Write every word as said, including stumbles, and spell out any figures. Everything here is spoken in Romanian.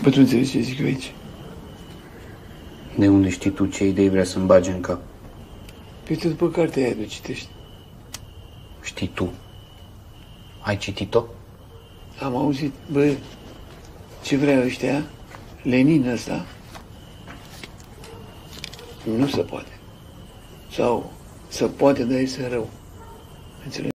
Bă, tu înțelegi ce zic eu aici? De unde știi tu ce idei vrea să-mi bage în cap? Păi tu după cartea aia de citești. Știi tu? Ai citit-o? Am auzit, bă, ce vrea ăștia, Lenin ăsta, nu se poate. Sau se poate, dar este rău. Înțelegi?